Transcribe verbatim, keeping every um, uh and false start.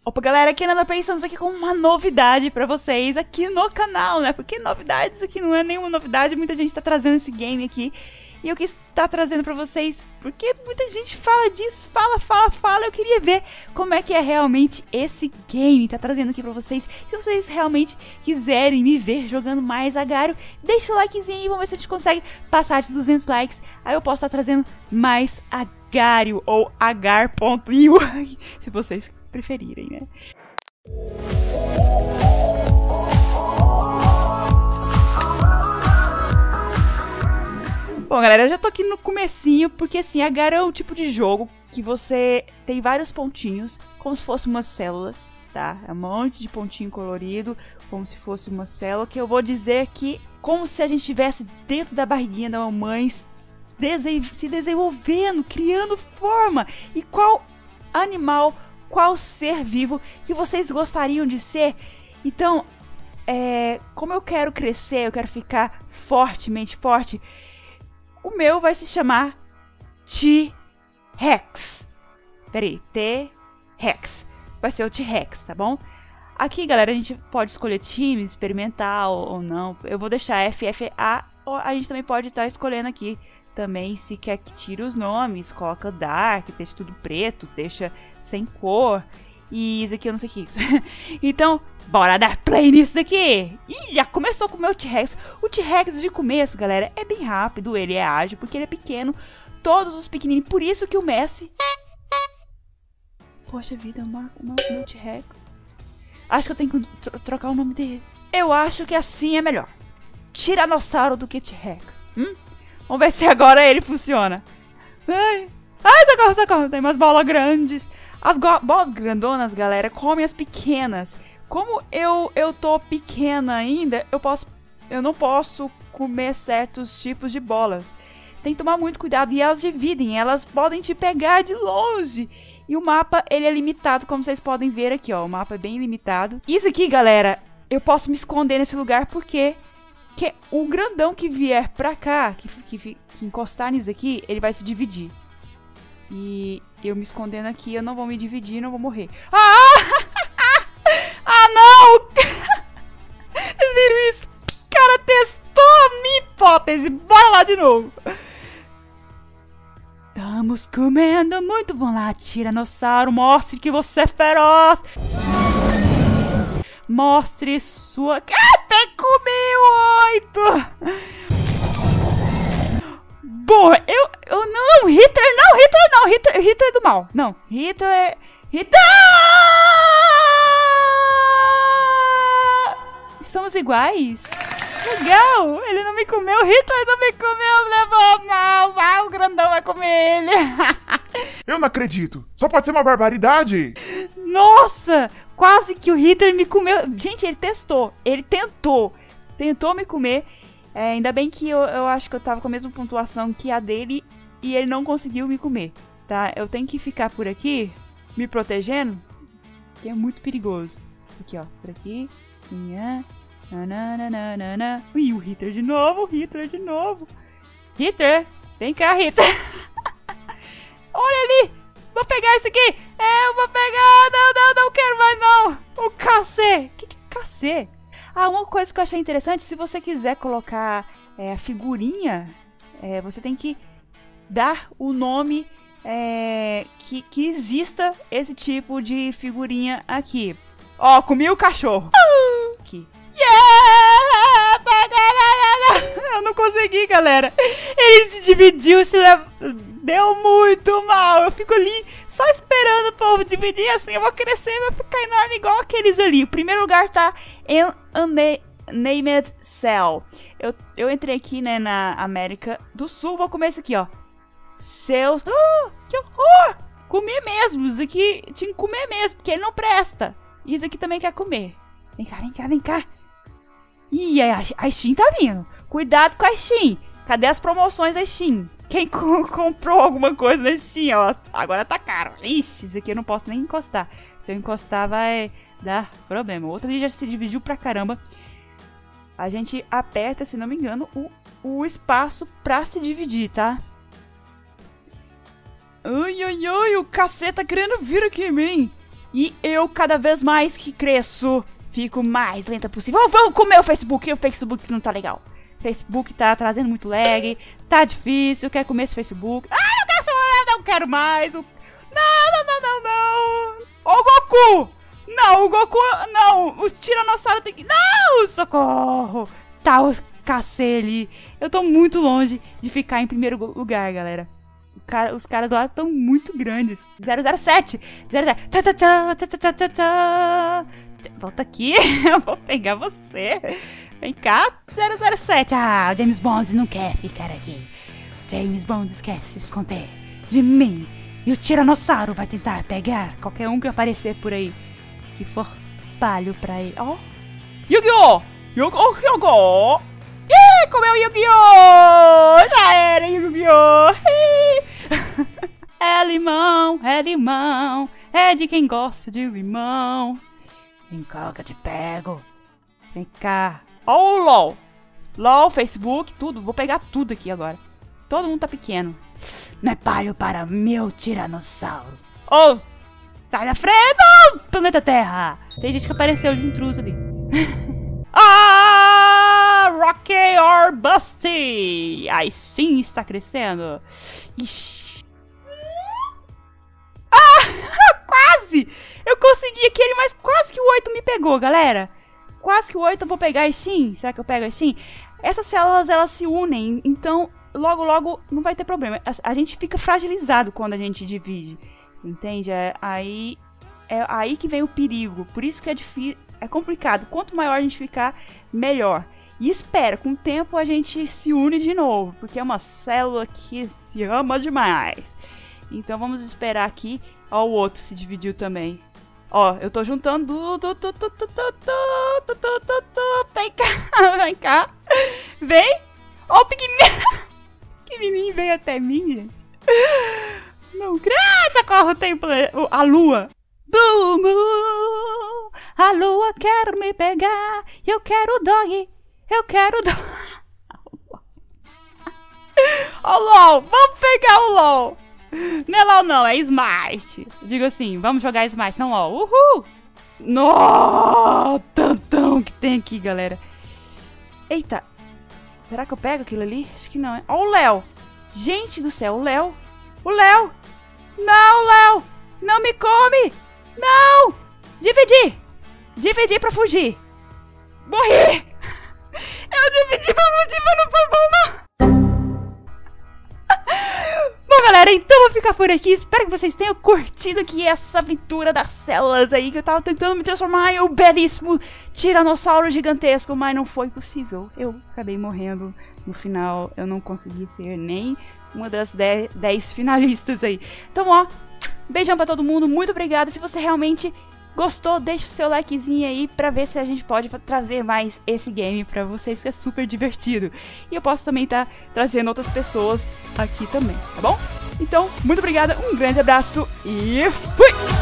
Opa, galera, aqui na Play estamos aqui com uma novidade pra vocês aqui no canal, né? Porque novidades aqui não é nenhuma novidade, muita gente tá trazendo esse game aqui. E eu quis estar trazendo pra vocês, porque muita gente fala disso, fala, fala, fala. Eu queria ver como é que é realmente esse game, tá trazendo aqui pra vocês. Se vocês realmente quiserem me ver jogando mais Agario, deixa o likezinho e vamos ver se a gente consegue passar de duzentos likes. Aí eu posso estar trazendo mais Agario ou agar ponto i u, se vocês preferirem, né? Bom, galera, eu já tô aqui no comecinho, porque assim, Agario é um tipo de jogo que você tem vários pontinhos, como se fossem umas células, tá? É um monte de pontinho colorido, como se fosse uma célula, que eu vou dizer que como se a gente estivesse dentro da barriguinha da mamãe, se desenvolvendo, criando forma. E qual animal, qual ser vivo que vocês gostariam de ser? Então, é, como eu quero crescer, eu quero ficar fortemente forte, o meu vai se chamar T-Rex. Peraí, T-Rex. Vai ser o T-Rex, tá bom? Aqui, galera, a gente pode escolher time, experimental ou não. Eu vou deixar F F A. A gente também pode estar escolhendo aqui também se quer que tire os nomes. Coloca Dark, deixa tudo preto, deixa sem cor. E isso aqui eu não sei o que é isso. Então, bora dar play nisso daqui. Ih, já começou com o meu T-Rex. O T-Rex de começo, galera, é bem rápido. Ele é ágil porque ele é pequeno. Todos os pequenininhos. Por isso que o Messi... Poxa vida, o meu T-Rex. Acho que eu tenho que tro trocar o nome dele. Eu acho que assim é melhor. Tiranossauro do que T-Rex. Hum? Vamos ver se agora ele funciona. Ai, ai, socorro, socorro. Tem umas bolas grandes. As bolas grandonas, galera, comem as pequenas. Como eu, eu tô pequena ainda, eu, posso, eu não posso comer certos tipos de bolas. Tem que tomar muito cuidado. E elas dividem, elas podem te pegar de longe. E o mapa, ele é limitado, como vocês podem ver aqui, ó. O mapa é bem limitado. Isso aqui, galera, eu posso me esconder nesse lugar porque... que o grandão que vier pra cá, que, que, que encostar nisso aqui, ele vai se dividir. E eu me escondendo aqui, eu não vou me dividir, não vou morrer. Ah! Ah, não! Vocês viram isso? O cara testou a minha hipótese. Bora lá de novo. Estamos comendo muito. Vamos lá, Tiranossauro. Mostre que você é feroz. Mostre sua... Ah, tem que comer oito! Bom, eu... eu não, Hitler não, Hitler não, Hitler, Hitler é do mal. Não, Hitler... Hitler... Somos iguais? Legal, ele não me comeu, Hitler não me comeu, levou mal, ah, o grandão vai comer ele. Eu não acredito, só pode ser uma barbaridade. Nossa, quase que o Hitler me comeu. Gente, ele testou, ele tentou, tentou me comer. É, ainda bem que eu, eu acho que eu tava com a mesma pontuação que a dele e ele não conseguiu me comer, tá? Eu tenho que ficar por aqui, me protegendo, que é muito perigoso. Aqui, ó, por aqui. Nananana. Ih, o Hitler de novo, o Hitler de novo. Hitler, vem cá, Hitler. Olha ali, vou pegar esse aqui. É, eu vou pegar, não, não, não quero mais não. O K C, o que que é K C? Ah, uma coisa que eu achei interessante, se você quiser colocar é, a figurinha, é, você tem que dar o nome é, que, que exista esse tipo de figurinha aqui. Ó, comi o cachorro. Aqui. Yeah! Eu não consegui, galera. Ele se dividiu, se lev... deu muito mal. Eu fico ali só esperando o povo dividir, assim eu vou crescer, vai ficar enorme igual aqueles ali. O primeiro lugar tá em Unnamed Cell. Eu, eu entrei aqui, né, na América do Sul. Vou comer esse aqui, ó. Seus... Oh, que horror! Comer mesmo. Isso aqui tinha que comer mesmo, porque ele não presta. Isso aqui também quer comer. Vem cá, vem cá, vem cá. Ih, a, a Steam tá vindo. Cuidado com a Steam. Cadê as promoções da Steam? Quem co comprou alguma coisa na Steam, ó, agora tá caro. Ixi, isso aqui eu não posso nem encostar. Se eu encostar vai dar problema. O outro ali já se dividiu pra caramba. A gente aperta, se não me engano, o, o espaço pra se dividir, tá? Ai, ai, ai, o cacete tá querendo vir aqui em mim. E eu, cada vez mais que cresço, fico mais lenta possível. Oh, vamos comer o Facebook. O Facebook não tá legal. O Facebook tá trazendo muito lag. Tá difícil. Eu quero comer esse Facebook. Ah, não quero, não quero mais. O... Não, não, não, não, não. Ô, Goku. Não, o Goku, não. O Tiranossauro tem que... Não, socorro. Tá o cacete ali. Eu tô muito longe de ficar em primeiro lugar, galera. Cara, os caras lá estão muito grandes. zero zero sete. zero zero. Tchá, tchá, tchá, tchá, tchá, tchá, tchá. Volta aqui. Eu vou pegar você. Vem cá. zero zero sete. Ah, o James Bond não quer ficar aqui. James Bond quer se esconder de mim. E o Tiranossauro vai tentar pegar qualquer um que aparecer por aí. Que for palho pra ele. Ó. Oh. Yu-Gi-Oh! Yu-Gi-Oh! Yu-Gi-Oh! Ih, comeu Yu-Gi-Oh! Já era Yu-Gi-Oh! É limão, é limão, é de quem gosta de limão. Vem cá que eu te pego. Vem cá. Ó o LOL. LOL, Facebook, tudo. Vou pegar tudo aqui agora. Todo mundo tá pequeno. Não é palho para meu Tiranossauro. Oh, sai da frente, oh, planeta Terra. Tem gente que apareceu de intruso ali. Ah, Rocky or Busty. Aí sim está crescendo. Ixi. Ah, quase. Eu consegui aquele, mas quase que o oito me pegou, galera. Quase que o oito eu vou pegar a Steam. Será que eu pego a Steam? Essas células, elas se unem, então logo, logo não vai ter problema. A, a gente fica fragilizado quando a gente divide, entende? É aí, é aí que vem o perigo. Por isso que é difícil, é complicado. Quanto maior a gente ficar, melhor. E espera, com o tempo a gente se une de novo, porque é uma célula que se ama demais. Então vamos esperar aqui. Ó, o outro se dividiu também. Ó, eu tô juntando. Vem cá, vem cá. Vem. Ó, o pequenininho. Pequenininho veio até mim, gente. Não, ah, socorro, tem a lua. Bum, a lua quer me pegar. Eu quero dog. Eu quero dog. Ó, LOL. Vamos pegar o LOL. Não é LOL não, é Smite. Digo assim, vamos jogar Smite, não LOL. Uhul! Nossa, tantão que tem aqui, galera. Eita, será que eu pego aquilo ali? Acho que não, é. Ó o Léo. Gente do céu, o Léo. O Léo. Não, Léo. Não me come. Não. Dividir. Dividir pra fugir. Morri. Eu dividi pra fugir, mas não foi bom, não. Bom, galera, então eu vou ficar por aqui. Espero que vocês tenham curtido aqui essa aventura das células aí, que eu tava tentando me transformar em um belíssimo tiranossauro gigantesco, mas não foi possível. Eu acabei morrendo no final. Eu não consegui ser nem uma das dez finalistas aí. Então, ó, beijão pra todo mundo. Muito obrigada. Se você realmente gostou, deixa o seu likezinho aí pra ver se a gente pode trazer mais esse game pra vocês, que é super divertido. E eu posso também estar tá trazendo outras pessoas aqui também, tá bom? Então, muito obrigada, um grande abraço e fui!